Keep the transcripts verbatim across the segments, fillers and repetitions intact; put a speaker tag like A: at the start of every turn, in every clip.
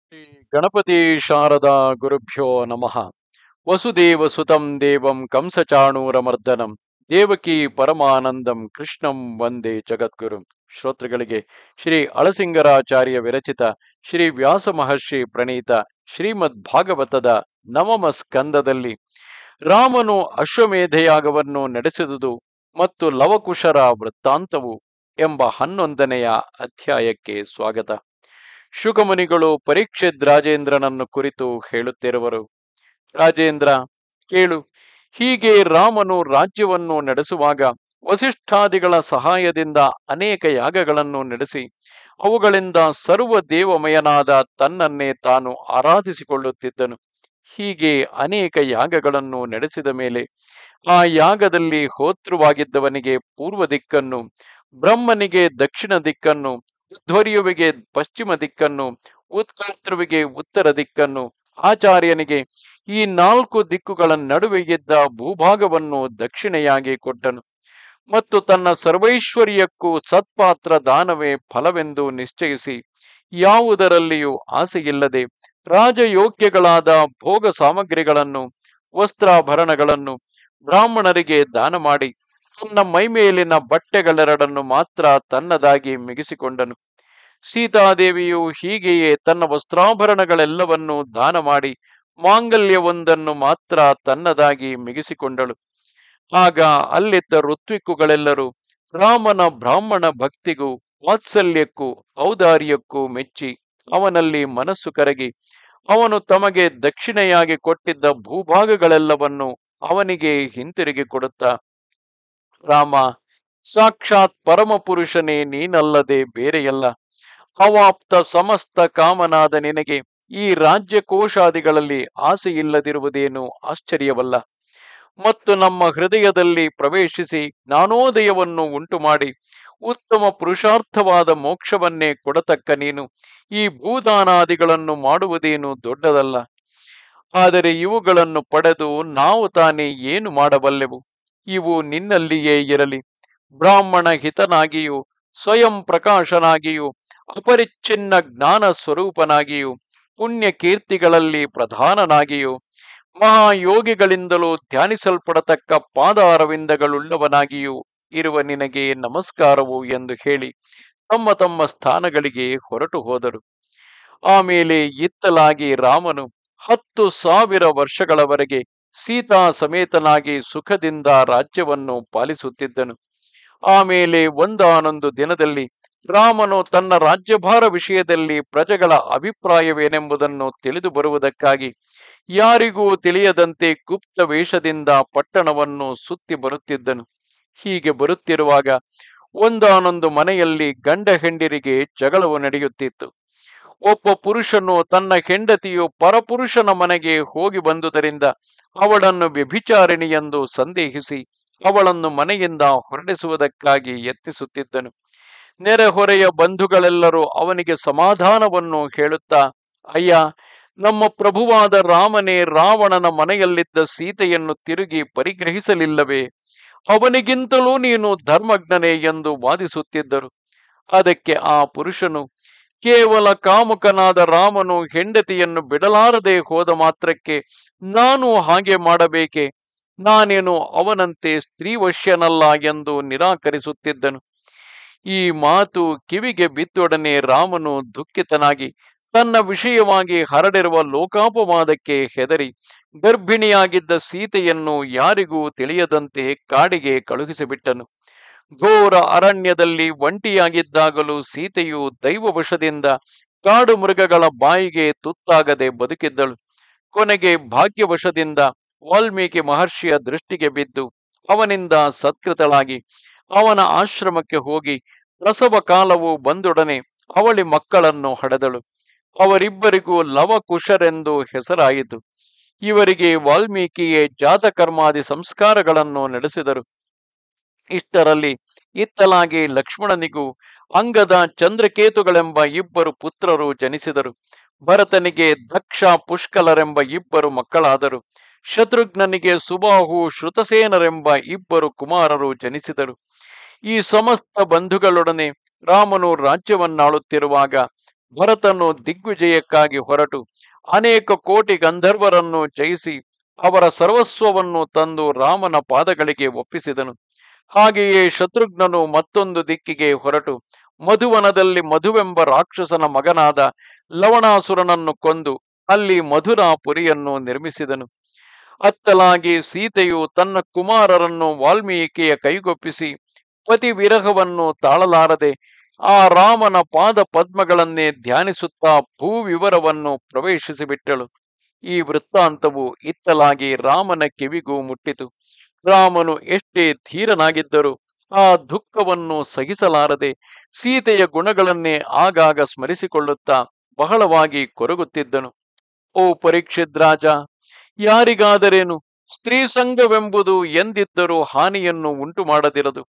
A: ಶ್ರೀ ಗಣಪತಿ ಶಾರದಾ ಗುರುಭ್ಯೋ ನಮಃ. ವಸುದೇವ ಸುತಂ ದೇವಂ ಕಂಸಚಾಣೂರಮರ್ದನಂ ದೇವಕಿ ಪರಮಾನಂದಂ ಕೃಷ್ಣಂ ವಂದೇ ಜಗದ್ಗುರುಂ. ಶ್ರೋತೃಗಳಿಗೆ ಶ್ರೀ ಅಳಸಿಂಗರಾಚಾರ್ಯ ವಿರಚಿತ ಶ್ರೀ ವ್ಯಾಸ ಮಹರ್ಷಿ ಪ್ರಣೀತ ಶ್ರೀಮದ್ ಭಾಗವತದ ನವಮ ಸ್ಕಂದದಲ್ಲಿ ರಾಮನು ಅಶ್ವಮೇಧಯಾಗವನ್ನು ನಡೆಸಿದುದು ಮತ್ತು ಲವಕುಶರ ವೃತ್ತಾಂತವು ಎಂಬ ಹನ್ನೊಂದನೆಯ ಅಧ್ಯಾಯಕ್ಕೆ ಸ್ವಾಗತ. ಶುಕಮುನಿಗಳು ಪರೀಕ್ಷಿತ್ ರಾಜೇಂದ್ರನನ್ನು ಕುರಿತು ಹೇಳುತ್ತಿರುವರು. ರಾಜೇಂದ್ರ, ಕೇಳು. ಹೀಗೆ ರಾಮನು ರಾಜ್ಯವನ್ನು ನಡೆಸುವಾಗ ವಸಿಷ್ಠಾದಿಗಳ ಸಹಾಯದಿಂದ ಅನೇಕ ಯಾಗಗಳನ್ನು ನಡೆಸಿ ಅವುಗಳಿಂದ ಸರ್ವ ದೇವಮಯನಾದ ತನ್ನನ್ನೇ ತಾನು ಆರಾಧಿಸಿಕೊಳ್ಳುತ್ತಿದ್ದನು. ಹೀಗೆ ಅನೇಕ ಯಾಗಗಳನ್ನು ನಡೆಸಿದ ಮೇಲೆ ಆ ಯಾಗದಲ್ಲಿ ಹೋತೃವಾಗಿದ್ದವನಿಗೆ ಪೂರ್ವ ದಿಕ್ಕನ್ನು, ಬ್ರಹ್ಮನಿಗೆ ದಕ್ಷಿಣ ದಿಕ್ಕನ್ನು, ಧ್ವರ್ಯುವಿಗೆ ಪಶ್ಚಿಮ ದಿಕ್ಕನ್ನು, ಉತ್ಕರ್ತೃವಿಗೆ ಉತ್ತರ ದಿಕ್ಕನ್ನು, ಆಚಾರ್ಯನಿಗೆ ಈ ನಾಲ್ಕು ದಿಕ್ಕುಗಳ ನಡುವೆ ಇದ್ದ ಭೂಭಾಗವನ್ನು ದಕ್ಷಿಣೆಯಾಗಿ ಕೊಟ್ಟನು. ಮತ್ತು ತನ್ನ ಸರ್ವೈಶ್ವರ್ಯಕ್ಕೂ ಸತ್ಪಾತ್ರ ದಾನವೇ ಫಲವೆಂದು ನಿಶ್ಚಯಿಸಿ ಯಾವುದರಲ್ಲಿಯೂ ಆಸೆಯಿಲ್ಲದೆ ರಾಜಯೋಗ್ಯಗಳಾದ ಭೋಗ ಸಾಮಗ್ರಿಗಳನ್ನು, ವಸ್ತ್ರಾಭರಣಗಳನ್ನು ಬ್ರಾಹ್ಮಣರಿಗೆ ದಾನ ಮಾಡಿ ತನ್ನ ಮೈಮೇಲಿನ ಬಟ್ಟೆಗಳೆರಡನ್ನು ಮಾತ್ರ ತನ್ನದಾಗಿ ಮಿಗಿಸಿಕೊಂಡನು. ಸೀತಾದೇವಿಯು ಹೀಗೆಯೇ ತನ್ನ ವಸ್ತ್ರಾಭರಣಗಳೆಲ್ಲವನ್ನೂ ದಾನ ಮಾಡಿ ಮಾಂಗಲ್ಯವೊಂದನ್ನು ಮಾತ್ರ ತನ್ನದಾಗಿ ಮಿಗಿಸಿಕೊಂಡಳು. ಆಗ ಅಲ್ಲಿದ್ದ ಋತ್ವಿಕ್ಕುಗಳೆಲ್ಲರೂ ರಾಮನ ಬ್ರಾಹ್ಮಣ ಭಕ್ತಿಗೂ ವಾತ್ಸಲ್ಯಕ್ಕೂ ಔದಾರ್ಯಕ್ಕೂ ಮೆಚ್ಚಿ ಅವನಲ್ಲಿ ಮನಸ್ಸು ಕರಗಿ ಅವನು ತಮಗೆ ದಕ್ಷಿಣೆಯಾಗಿ ಕೊಟ್ಟಿದ್ದ ಭೂಭಾಗಗಳೆಲ್ಲವನ್ನು ಅವನಿಗೆ ಹಿಂತಿರುಗಿ ಕೊಡುತ್ತಾ, ರಾಮ, ಸಾಕ್ಷಾತ್ ಪರಮಪುರುಷನೇ ನೀನಲ್ಲದೆ ಬೇರೆಯಲ್ಲ. ಅವಾಪ್ತ ಸಮಸ್ತ ಕಾಮನಾದ ನಿನಗೆ ಈ ರಾಜ್ಯಕೋಶಾದಿಗಳಲ್ಲಿ ಆಸೆಯಿಲ್ಲದಿರುವುದೇನು ಆಶ್ಚರ್ಯವಲ್ಲ. ಮತ್ತು ನಮ್ಮ ಹೃದಯದಲ್ಲಿ ಪ್ರವೇಶಿಸಿ ಜ್ಞಾನೋದಯವನ್ನು ಉಂಟು ಮಾಡಿ ಉತ್ತಮ ಪುರುಷಾರ್ಥವಾದ ಮೋಕ್ಷವನ್ನೇ ಕೊಡತಕ್ಕ ನೀನು ಈ ಭೂದಾನಾದಿಗಳನ್ನು ಮಾಡುವುದೇನು ದೊಡ್ಡದಲ್ಲ. ಆದರೆ ಇವುಗಳನ್ನು ಪಡೆದು ನಾವು ತಾನೇ ಏನು ಮಾಡಬಲ್ಲೆವು? ಇವು ನಿನ್ನಲ್ಲಿಯೇ ಇರಲಿ. ಬ್ರಾಹ್ಮಣ ಹಿತನಾಗಿಯೂ ಸ್ವಯಂ ಪ್ರಕಾಶನಾಗಿಯೂ ಅಪರಿಚ್ಛಿನ್ನ ಜ್ಞಾನ ಸ್ವರೂಪನಾಗಿಯೂ ಪುಣ್ಯ ಕೀರ್ತಿಗಳಲ್ಲಿ ಪ್ರಧಾನನಾಗಿಯೂ ಮಹಾಯೋಗಿಗಳಿಂದಲೂ ಧ್ಯಾನಿಸಲ್ಪಡತಕ್ಕ ಪಾದಾರವಿಂದಗಳುಳ್ಳವನಾಗಿಯೂ ಇರುವ ನಿನಗೆ ನಮಸ್ಕಾರವು ಎಂದು ಹೇಳಿ ತಮ್ಮ ತಮ್ಮ ಸ್ಥಾನಗಳಿಗೆ ಹೊರಟು ಹೋದರು. ಆಮೇಲೆ ಇತ್ತಲಾಗಿ ರಾಮನು ಹತ್ತು ಸಾವಿರ ವರ್ಷಗಳವರೆಗೆ ಸೀತಾ ಸಮೇತನಾಗಿ ಸುಖದಿಂದ ರಾಜ್ಯವನ್ನು ಪಾಲಿಸುತ್ತಿದ್ದನು. ಆಮೇಲೆ ಒಂದಾನೊಂದು ದಿನದಲ್ಲಿ ರಾಮನು ತನ್ನ ರಾಜ್ಯಭಾರ ವಿಷಯದಲ್ಲಿ ಪ್ರಜೆಗಳ ಅಭಿಪ್ರಾಯವೇನೆಂಬುದನ್ನು ತಿಳಿದು ಬರುವುದಕ್ಕಾಗಿ ಯಾರಿಗೂ ತಿಳಿಯದಂತೆ ಗುಪ್ತ ವೇಷದಿಂದ ಪಟ್ಟಣವನ್ನು ಸುತ್ತಿ ಬರುತ್ತಿದ್ದನು. ಹೀಗೆ ಬರುತ್ತಿರುವಾಗ ಒಂದಾನೊಂದು ಮನೆಯಲ್ಲಿ ಗಂಡ ಹೆಂಡಿರಿಗೆ ಜಗಳವು ನಡೆಯುತ್ತಿತ್ತು. ಒಬ್ಬ ಪುರುಷನು ತನ್ನ ಹೆಂಡತಿಯು ಪರಪುರುಷನ ಮನೆಗೆ ಹೋಗಿ ಬಂದುದರಿಂದ ಅವಳನ್ನು ವ್ಯಭಿಚಾರಿಣಿ ಎಂದು ಸಂದೇಹಿಸಿ ಅವಳನ್ನು ಮನೆಯಿಂದ ಹೊರಡಿಸುವುದಕ್ಕಾಗಿ ಯತ್ನಿಸುತ್ತಿದ್ದನು. ನೆರೆಹೊರೆಯ ಬಂಧುಗಳೆಲ್ಲರೂ ಅವನಿಗೆ ಸಮಾಧಾನವನ್ನು ಹೇಳುತ್ತಾ, ಅಯ್ಯ, ನಮ್ಮ ಪ್ರಭುವಾದ ರಾಮನೇ ರಾವಣನ ಮನೆಯಲ್ಲಿದ್ದ ಸೀತೆಯನ್ನು ತಿರುಗಿ ಪರಿಗ್ರಹಿಸಲಿಲ್ಲವೇ? ಅವನಿಗಿಂತಲೂ ನೀನು ಧರ್ಮಜ್ಞನೇ ಎಂದು ವಾದಿಸುತ್ತಿದ್ದರು. ಅದಕ್ಕೆ ಆ ಪುರುಷನು, ಕೇವಲ ಕಾಮುಕನಾದ ರಾಮನು ಹೆಂಡತಿಯನ್ನು ಬಿಡಲಾರದೆ ಹೋದ ಮಾತ್ರಕ್ಕೆ ನಾನು ಹಾಗೆ ಮಾಡಬೇಕೆ? ನಾನೇನು ಅವನಂತೆ ಸ್ತ್ರೀವಶ್ಯನಲ್ಲ ಎಂದು ನಿರಾಕರಿಸುತ್ತಿದ್ದನು. ಈ ಮಾತು ಕಿವಿಗೆ ಬಿದ್ದೊಡನೆ ರಾಮನು ದುಃಖಿತನಾಗಿ ತನ್ನ ವಿಷಯವಾಗಿ ಹರಡಿರುವ ಲೋಕಾಪವಾದಕ್ಕೆ ಹೆದರಿ ಗರ್ಭಿಣಿಯಾಗಿದ್ದ ಸೀತೆಯನ್ನು ಯಾರಿಗೂ ತಿಳಿಯದಂತೆ ಕಾಡಿಗೆ ಕಳುಹಿಸಿಬಿಟ್ಟನು. ಘೋರ ಅರಣ್ಯದಲ್ಲಿ ಒಂಟಿಯಾಗಿದ್ದಾಗಲೂ ಸೀತೆಯು ದೈವವಶದಿಂದ ಕಾಡು ಮೃಗಗಳ ಬಾಯಿಗೆ ತುತ್ತಾಗದೆ ಬದುಕಿದ್ದಳು. ಕೊನೆಗೆ ಭಾಗ್ಯವಶದಿಂದ ವಾಲ್ಮೀಕಿ ಮಹರ್ಷಿಯ ದೃಷ್ಟಿಗೆ ಬಿದ್ದು ಅವನಿಂದ ಸತ್ಕೃತಳಾಗಿ ಅವನ ಆಶ್ರಮಕ್ಕೆ ಹೋಗಿ ಪ್ರಸವ ಕಾಲವು ಬಂದೊಡನೆ ಅವಳಿ ಮಕ್ಕಳನ್ನು ಹಡೆದಳು. ಅವರಿಬ್ಬರಿಗೂ ಲವಕುಶರೆಂದು ಹೆಸರಾಯಿತು. ಇವರಿಗೆ ವಾಲ್ಮೀಕಿಯೇ ಜಾತಕರ್ಮಾದಿ ಸಂಸ್ಕಾರಗಳನ್ನು ನಡೆಸಿದರು. ಇಷ್ಟರಲ್ಲಿ ಇತ್ತಲಾಗಿ ಲಕ್ಷ್ಮಣನಿಗೂ ಅಂಗದ ಚಂದ್ರಕೇತುಗಳೆಂಬ ಇಬ್ಬರು ಪುತ್ರರು ಜನಿಸಿದರು. ಭರತನಿಗೆ ದಕ್ಷ ಪುಷ್ಕಲರೆಂಬ ಇಬ್ಬರು ಮಕ್ಕಳಾದರು. ಶತ್ರುಘ್ನನಿಗೆ ಸುಬಾಹು ಶ್ರುತಸೇನರೆಂಬ ಇಬ್ಬರು ಕುಮಾರರು ಜನಿಸಿದರು. ಈ ಸಮಸ್ತ ಬಂಧುಗಳೊಡನೆ ರಾಮನು ರಾಜ್ಯವನ್ನಾಳುತ್ತಿರುವಾಗ ಭರತನು ದಿಗ್ವಿಜಯಕ್ಕಾಗಿ ಹೊರಟು ಅನೇಕ ಕೋಟಿ ಗಂಧರ್ವರನ್ನು ಜಯಿಸಿ ಅವರ ಸರ್ವಸ್ವವನ್ನು ತಂದು ರಾಮನ ಪಾದಗಳಿಗೆ ಒಪ್ಪಿಸಿದನು. ಹಾಗೆಯೇ ಶತ್ರುಘ್ನನು ಮತ್ತೊಂದು ದಿಕ್ಕಿಗೆ ಹೊರಟು ಮಧುವನದಲ್ಲಿ ಮಧುವೆಂಬ ರಾಕ್ಷಸನ ಮಗನಾದ ಲವಣಾಸುರನನ್ನು ಕೊಂದು ಅಲ್ಲಿ ಮಧುರಾಪುರಿಯನ್ನು ನಿರ್ಮಿಸಿದನು. ಅತ್ತಲಾಗಿ ಸೀತೆಯು ತನ್ನ ಕುಮಾರರನ್ನು ವಾಲ್ಮೀಕಿಯ ಕೈಗೊಪ್ಪಿಸಿ ಪತಿ ವಿರಹವನ್ನು ತಾಳಲಾರದೆ ಆ ರಾಮನ ಪಾದ ಪದ್ಮಗಳನ್ನೇ ಧ್ಯಾನಿಸುತ್ತಾ ಭೂವಿವರವನ್ನು ಪ್ರವೇಶಿಸಿಬಿಟ್ಟಳು. ಈ ವೃತ್ತಾಂತವು ಇತ್ತಲಾಗಿ ರಾಮನ ಕಿವಿಗೂ ಮುಟ್ಟಿತು. ರಾಮನು ಎಷ್ಟೇ ಧೀರನಾಗಿದ್ದರೂ ಆ ದುಃಖವನ್ನು ಸಹಿಸಲಾರದೆ ಸೀತೆಯ ಗುಣಗಳನ್ನೇ ಆಗಾಗ ಸ್ಮರಿಸಿಕೊಳ್ಳುತ್ತಾ ಬಹಳವಾಗಿ ಕೊರಗುತ್ತಿದ್ದನು. ಓ ಪರೀಕ್ಷಿತ್ ರಾಜ, ಯಾರಿಗಾದರೇನು ಸ್ತ್ರೀ ಸಂಘವೆಂಬುದು ಎಂದಿದ್ದರೂ ಹಾನಿಯನ್ನು ಉಂಟು ಮಾಡದಿರದು.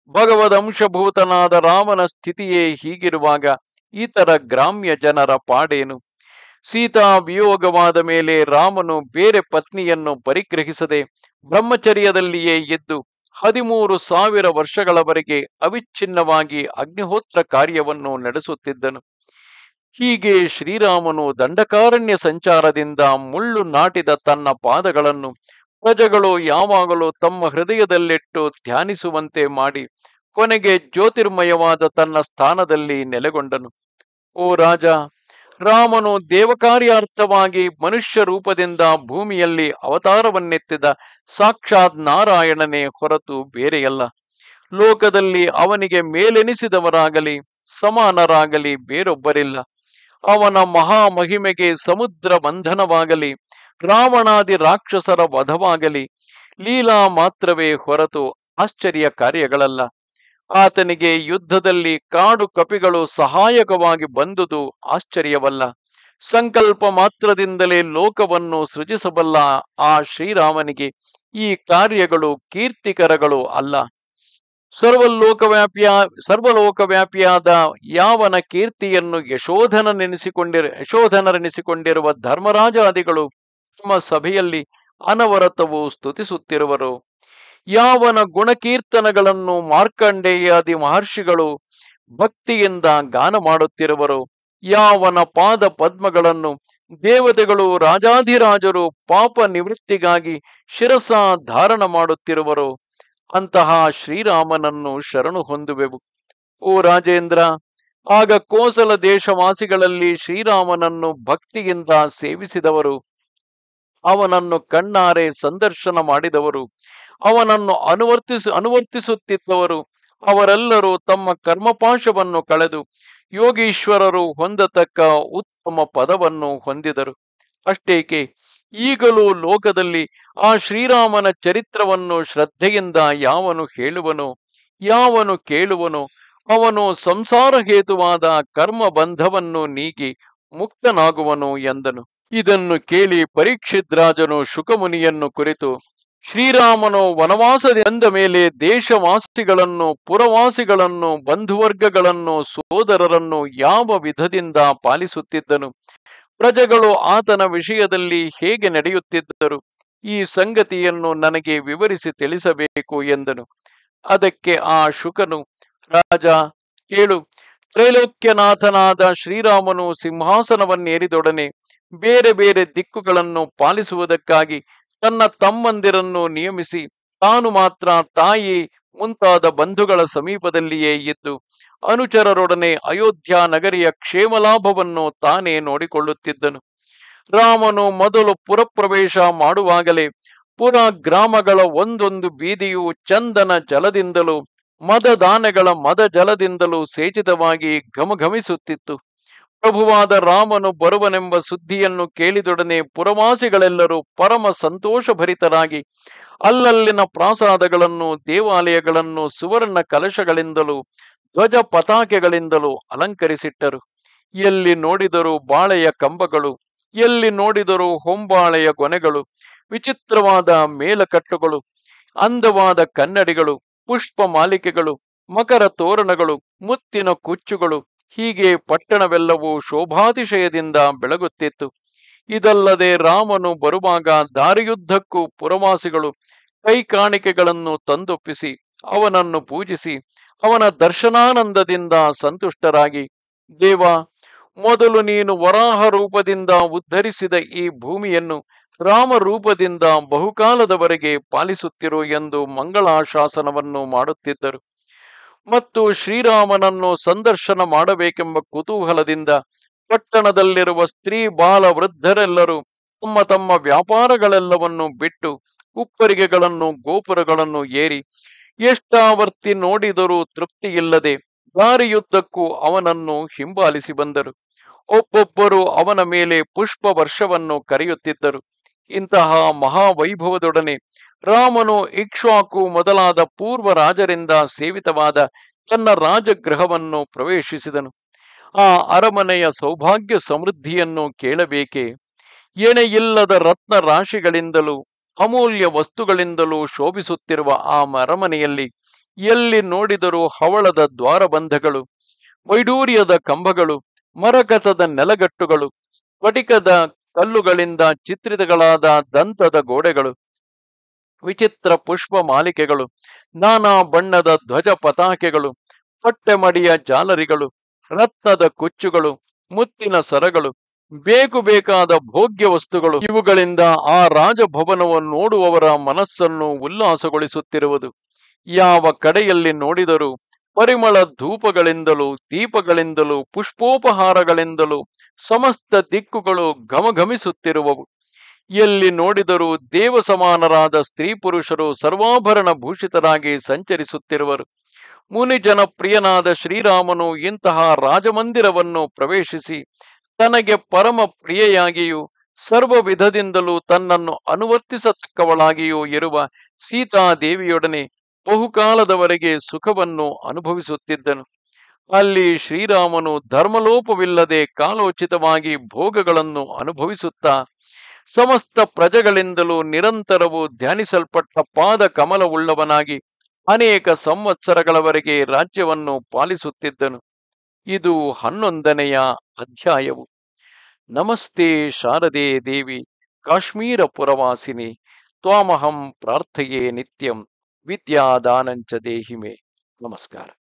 A: ಭಗವದಂಶಭೂತನಾದ ರಾಮನ ಸ್ಥಿತಿಯೇ ಹೀಗಿರುವಾಗ ಇತರ ಗ್ರಾಮ್ಯ ಜನರ ಪಾಡೇನು? ಸೀತಾ ವಿಯೋಗವಾದ ಮೇಲೆ ರಾಮನು ಬೇರೆ ಪತ್ನಿಯನ್ನು ಪರಿಗ್ರಹಿಸದೆ ಬ್ರಹ್ಮಚರ್ಯದಲ್ಲಿಯೇ ಇದ್ದು ಹದಿಮೂರು ಸಾವಿರ ವರ್ಷಗಳವರೆಗೆ ಅವಿಚ್ಛಿನ್ನವಾಗಿ ಅಗ್ನಿಹೋತ್ರ ಕಾರ್ಯವನ್ನು ನಡೆಸುತ್ತಿದ್ದನು. ಹೀಗೆ ಶ್ರೀರಾಮನು ದಂಡಕಾರಣ್ಯ ಸಂಚಾರದಿಂದ ಮುಳ್ಳು ನಾಟಿದ ತನ್ನ ಪಾದಗಳನ್ನು ಪ್ರಜೆಗಳು ಯಾವಾಗಲೂ ತಮ್ಮ ಹೃದಯದಲ್ಲಿಟ್ಟು ಧ್ಯಾನಿಸುವಂತೆ ಮಾಡಿ ಕೊನೆಗೆ ಜ್ಯೋತಿರ್ಮಯವಾದ ತನ್ನ ಸ್ಥಾನದಲ್ಲಿ ನೆಲೆಗೊಂಡನು. ಓ ರಾಜ, ರಾಮನು ದೇವಕಾರ್ಯಾರ್ಥವಾಗಿ ಮನುಷ್ಯ ರೂಪದಿಂದ ಭೂಮಿಯಲ್ಲಿ ಅವತಾರವನ್ನೆತ್ತಿದ ಸಾಕ್ಷಾತ್ ನಾರಾಯಣನೇ ಹೊರತು ಬೇರೆಯಲ್ಲ. ಲೋಕದಲ್ಲಿ ಅವನಿಗೆ ಮೇಲೆನಿಸಿದವರಾಗಲಿ ಸಮಾನರಾಗಲಿ ಬೇರೊಬ್ಬರಿಲ್ಲ. ಅವನ ಮಹಾಮಹಿಮೆಗೆ ಸಮುದ್ರ ಬಂಧನವಾಗಲಿ ರಾವಣಾದಿ ರಾಕ್ಷಸರ ವಧವಾಗಲಿ ಲೀಲಾ ಮಾತ್ರವೇ ಹೊರತು ಆಶ್ಚರ್ಯ ಕಾರ್ಯಗಳಲ್ಲ. ಆತನಿಗೆ ಯುದ್ಧದಲ್ಲಿ ಕಾಡು ಕಪಿಗಳು ಸಹಾಯಕವಾಗಿ ಬಂದುದು ಆಶ್ಚರ್ಯವಲ್ಲ. ಸಂಕಲ್ಪ ಮಾತ್ರದಿಂದಲೇ ಲೋಕವನ್ನು ಸೃಜಿಸಬಲ್ಲ ಆ ಶ್ರೀರಾಮನಿಗೆ ಈ ಕಾರ್ಯಗಳು ಕೀರ್ತಿಕರಗಳು ಅಲ್ಲ. ಸರ್ವಲೋಕವ್ಯಾಪಿಯ ಸರ್ವಲೋಕವ್ಯಾಪಿಯಾದ ಯಾವನ ಕೀರ್ತಿಯನ್ನು ಯಶೋಧನ ನೆನೆಸಿಕೊಂಡಿರ ಯಶೋಧನರೆನಿಸಿಕೊಂಡಿರುವ ಧರ್ಮರಾಜಾದಿಗಳು ತಮ್ಮ ಸಭೆಯಲ್ಲಿ ಅನವರತವು ಸ್ತುತಿಸುತ್ತಿರುವರು. ಯಾವನ ಗುಣಕೀರ್ತನಗಳನ್ನು ಮಾರ್ಕಂಡೇಯಾದಿ ಮಹರ್ಷಿಗಳು ಭಕ್ತಿಯಿಂದ ಗಾನ ಮಾಡುತ್ತಿರುವರು, ಯಾವನ ಪಾದ ಪದ್ಮಗಳನ್ನು ದೇವತೆಗಳು ರಾಜಾಧಿರಾಜರು ಪಾಪ ನಿವೃತ್ತಿಗಾಗಿ ಶಿರಸ ಧಾರಣ ಮಾಡುತ್ತಿರುವರು, ಅಂತಹ ಶ್ರೀರಾಮನನ್ನು ಶರಣು ಹೊಂದುವೆವು. ಓ ರಾಜೇಂದ್ರ, ಆಗ ಕೋಸಲ ದೇಶವಾಸಿಗಳಲ್ಲಿ ಶ್ರೀರಾಮನನ್ನು ಭಕ್ತಿಯಿಂದ ಸೇವಿಸಿದವರು, ಅವನನ್ನು ಕಣ್ಣಾರೆ ಸಂದರ್ಶನ ಮಾಡಿದವರು, ಅವನನ್ನು ಅನುವರ್ತಿಸ ಅನುವರ್ತಿಸುತ್ತಿದ್ದವರು ಅವರೆಲ್ಲರೂ ತಮ್ಮ ಕರ್ಮಪಾಶವನ್ನು ಕಳೆದು ಯೋಗೀಶ್ವರರು ಹೊಂದತಕ್ಕ ಉತ್ತಮ ಪದವನ್ನು ಹೊಂದಿದರು. ಅಷ್ಟೇಕೆ, ಈಗಲೂ ಲೋಕದಲ್ಲಿ ಆ ಶ್ರೀರಾಮನ ಚರಿತ್ರವನ್ನು ಶ್ರದ್ಧೆಯಿಂದ ಯಾವನು ಹೇಳುವನೋ ಯಾವನು ಕೇಳುವನೋ ಅವನು ಸಂಸಾರ ಹೇತುವಾದ ಕರ್ಮ ಬಂಧವನ್ನು ನೀಗಿ ಮುಕ್ತನಾಗುವನು ಎಂದನು. ಇದನ್ನು ಕೇಳಿ ಪರೀಕ್ಷಿತ್ ರಾಜನು ಶುಕಮುನಿಯನ್ನು ಕುರಿತು, ಶ್ರೀರಾಮನು ವನವಾಸದಿಂದ ಮೇಲೆ ದೇಶವಾಸಿಗಳನ್ನು ಪುರವಾಸಿಗಳನ್ನು ಬಂಧುವರ್ಗಗಳನ್ನು ಸೋದರರನ್ನು ಯಾವ ವಿಧದಿಂದ ಪಾಲಿಸುತ್ತಿದ್ದನು, ಪ್ರಜೆಗಳು ಆತನ ವಿಷಯದಲ್ಲಿ ಹೇಗೆ ನಡೆಯುತ್ತಿದ್ದರು, ಈ ಸಂಗತಿಯನ್ನು ನನಗೆ ವಿವರಿಸಿ ತಿಳಿಸಬೇಕು ಎಂದನು. ಅದಕ್ಕೆ ಆ ಶುಕನು, ರಾಜ ಕೇಳು, ತ್ರೈಲೋಕ್ಯನಾಥನಾದ ಶ್ರೀರಾಮನು ಸಿಂಹಾಸನವನ್ನೇರಿದೊಡನೆ ಬೇರೆ ಬೇರೆ ದಿಕ್ಕುಗಳನ್ನು ಪಾಲಿಸುವುದಕ್ಕಾಗಿ ತನ್ನ ತಮ್ಮಂದಿರನ್ನು ನಿಯಮಿಸಿ ತಾನು ಮಾತ್ರ ತಾಯಿ ಮುಂತಾದ ಬಂಧುಗಳ ಸಮೀಪದಲ್ಲಿಯೇ ಇದ್ದು ಅನುಚರರೊಡನೆ ಅಯೋಧ್ಯ ನಗರಿಯ ಕ್ಷೇಮಲಾಭವನ್ನು ತಾನೇ ನೋಡಿಕೊಳ್ಳುತ್ತಿದ್ದನು. ರಾಮನು ಮೊದಲು ಪುರಪ್ರವೇಶ ಮಾಡುವಾಗಲೇ ಪುರ ಗ್ರಾಮಗಳ ಒಂದೊಂದು ಬೀದಿಯು ಚಂದನ ಜಲದಿಂದಲೂ ಮದದಾನೆಗಳ ಮದ ಜಲದಿಂದಲೂ ಸೇಚಿತವಾಗಿ ಘಮಘಮಿಸುತ್ತಿತ್ತು. ಪ್ರಭುವಾದ ರಾಮನು ಬರುವನೆಂಬ ಸುದ್ದಿಯನ್ನು ಕೇಳಿದೊಡನೆ ಪುರವಾಸಿಗಳೆಲ್ಲರೂ ಪರಮ ಸಂತೋಷಭರಿತರಾಗಿ ಅಲ್ಲಲ್ಲಿನ ಪ್ರಾಸಾದಗಳನ್ನು ದೇವಾಲಯಗಳನ್ನು ಸುವರ್ಣ ಕಲಶಗಳಿಂದಲೂ ಧ್ವಜ ಪತಾಕೆಗಳಿಂದಲೂ ಅಲಂಕರಿಸಿಟ್ಟರು. ಎಲ್ಲಿ ನೋಡಿದರೂ ಬಾಳೆಯ ಕಂಬಗಳು, ಎಲ್ಲಿ ನೋಡಿದರೂ ಹೊಂಬಾಳೆಯ ಗೊನೆಗಳು, ವಿಚಿತ್ರವಾದ ಮೇಲಕಟ್ಟುಗಳು, ಅಂದವಾದ ಕನ್ನಡಿಗಳು, ಪುಷ್ಪ ಮಾಲಿಕೆಗಳು, ಮಕರ ತೋರಣಗಳು, ಮುತ್ತಿನ ಕುಚ್ಚುಗಳು, ಹೀಗೆ ಪಟ್ಟಣವೆಲ್ಲವೂ ಶೋಭಾತಿಶಯದಿಂದ ಬೆಳಗುತ್ತಿತ್ತು. ಇದಲ್ಲದೆ ರಾಮನು ಬರುವಾಗ ದಾರಿಯುದ್ದಕ್ಕೂ ಪುರವಾಸಿಗಳು ಕೈ ಕಾಣಿಕೆಗಳನ್ನು ತಂದೊಪ್ಪಿಸಿ ಅವನನ್ನು ಪೂಜಿಸಿ ಅವನ ದರ್ಶನಾನಂದದಿಂದ ಸಂತುಷ್ಟರಾಗಿ, ದೇವ, ಮೊದಲು ನೀನು ವರಾಹ ರೂಪದಿಂದ ಉದ್ಧರಿಸಿದ ಈ ಭೂಮಿಯನ್ನು ರಾಮ ರೂಪದಿಂದ ಬಹುಕಾಲದವರೆಗೆ ಪಾಲಿಸುತ್ತಿರು ಎಂದು ಮಂಗಳಾಶಾಸನವನ್ನು ಮಾಡುತ್ತಿದ್ದರು. ಮತ್ತು ಶ್ರೀರಾಮನನ್ನು ಸಂದರ್ಶನ ಮಾಡಬೇಕೆಂಬ ಕುತೂಹಲದಿಂದ ಪಟ್ಟಣದಲ್ಲಿರುವ ಸ್ತ್ರೀ ಬಾಲ ವೃದ್ಧರೆಲ್ಲರೂ ತಮ್ಮ ತಮ್ಮ ವ್ಯಾಪಾರಗಳೆಲ್ಲವನ್ನು ಬಿಟ್ಟು ಉಪ್ಪರಿಗೆಗಳನ್ನು ಗೋಪುರಗಳನ್ನು ಏರಿ ಎಷ್ಟಾವರ್ತಿ ನೋಡಿದರೂ ತೃಪ್ತಿಯಿಲ್ಲದೆ ದಾರಿಯುದ್ದಕ್ಕೂ ಅವನನ್ನು ಹಿಂಬಾಲಿಸಿ ಬಂದರು. ಒಬ್ಬೊಬ್ಬರು ಅವನ ಮೇಲೆ ಪುಷ್ಪ ವರ್ಷವನ್ನು ಕರೆಯುತ್ತಿದ್ದರು. ಇಂತಹ ಮಹಾವೈಭವದೊಡನೆ ರಾಮನು ಇಕ್ಷ್ವಾಕು ಮೊದಲಾದ ಪೂರ್ವ ರಾಜರಿಂದ ಸೇವಿತವಾದ ತನ್ನ ರಾಜಗೃಹವನ್ನು ಪ್ರವೇಶಿಸಿದನು. ಆ ಅರಮನೆಯ ಸೌಭಾಗ್ಯ ಸಮೃದ್ಧಿಯನ್ನು ಕೇಳಬೇಕೆ? ಎಣೆಯಿಲ್ಲದ ರತ್ನ ರಾಶಿಗಳಿಂದಲೂ ಅಮೂಲ್ಯ ವಸ್ತುಗಳಿಂದಲೂ ಶೋಭಿಸುತ್ತಿರುವ ಆ ಅರಮನೆಯಲ್ಲಿ ಎಲ್ಲಿ ನೋಡಿದರೂ ಹವಳದ ದ್ವಾರಬಂಧಗಳು, ವೈಡೂರ್ಯದ ಕಂಬಗಳು, ಮರಕತದ ನೆಲಗಟ್ಟುಗಳು, ಸ್ಫಟಿಕದ ಕಲ್ಲುಗಳಿಂದ ಚಿತ್ರಿತಗಳಾದ ದಂತದ ಗೋಡೆಗಳು, ವಿಚಿತ್ರ ಪುಷ್ಪ ಮಾಲಿಕೆಗಳು, ನಾನಾ ಬಣ್ಣದ ಧ್ವಜ ಪತಾಕೆಗಳು, ಪಟ್ಟೆಮಡಿಯ ಜಾಲರಿಗಳು, ರತ್ನದ ಕುಚ್ಚುಗಳು, ಮುತ್ತಿನ ಸರಗಳು, ಬೇಕು ಬೇಕಾದ ಭೋಗ್ಯ ವಸ್ತುಗಳು, ಇವುಗಳಿಂದ ಆ ರಾಜಭವನವನ್ನು ನೋಡುವವರ ಮನಸ್ಸನ್ನು ಉಲ್ಲಾಸಗೊಳಿಸುತ್ತಿರುವುದು. ಯಾವ ಕಡೆಯಲ್ಲಿ ನೋಡಿದರೂ ಪರಿಮಳ ಧೂಪಗಳಿಂದಲೂ ದೀಪಗಳಿಂದಲೂ ಪುಷ್ಪೋಪಹಾರಗಳಿಂದಲೂ ಸಮಸ್ತ ದಿಕ್ಕುಗಳು ಘಮಘಮಿಸುತ್ತಿರುವವು. ಎಲ್ಲಿ ನೋಡಿದರೂ ದೇವ ಸಮಾನರಾದ ಸ್ತ್ರೀ ಪುರುಷರು ಸರ್ವಾಭರಣ ಭೂಷಿತರಾಗಿ ಸಂಚರಿಸುತ್ತಿರುವರು. ಮುನಿ ಜನಪ್ರಿಯನಾದ ಶ್ರೀರಾಮನು ಇಂತಹ ರಾಜಮಂದಿರವನ್ನು ಪ್ರವೇಶಿಸಿ ತನಗೆ ಪರಮ ಪ್ರಿಯೆಯಾಗಿಯೂ ಸರ್ವ ವಿಧದಿಂದಲೂ ತನ್ನನ್ನು ಅನುವರ್ತಿಸತಕ್ಕವಳಾಗಿಯೂ ಇರುವ ಸೀತಾದೇವಿಯೊಡನೆ ಬಹುಕಾಲದವರೆಗೆ ಸುಖವನ್ನು ಅನುಭವಿಸುತ್ತಿದ್ದನು. ಅಲ್ಲಿ ಶ್ರೀರಾಮನು ಧರ್ಮಲೋಪವಿಲ್ಲದೆ ಕಾಲೋಚಿತವಾಗಿ ಭೋಗಗಳನ್ನು ಅನುಭವಿಸುತ್ತಾ ಸಮಸ್ತ ಪ್ರಜೆಗಳಿಂದಲೂ ನಿರಂತರವೂ ಧ್ಯಾನಿಸಲ್ಪಟ್ಟ ಪಾದ ಕಮಲವುಳ್ಳವನಾಗಿ ಅನೇಕ ಸಂವತ್ಸರಗಳವರೆಗೆ ರಾಜ್ಯವನ್ನು ಪಾಲಿಸುತ್ತಿದ್ದನು. ಇದು ಹನ್ನೊಂದನೆಯ ಅಧ್ಯಾಯವು. ನಮಸ್ತೆ ಶಾರದೆ ದೇವಿ ಕಾಶ್ಮೀರ ಪುರವಾಸಿನಿ ತ್ವಾಮಹಂ ಪ್ರಾರ್ಥಯೇ ನಿತ್ಯಂ ವಿದ್ಯಾದಾನಂಚ ದೇಹಿಮೆ. ನಮಸ್ಕಾರ.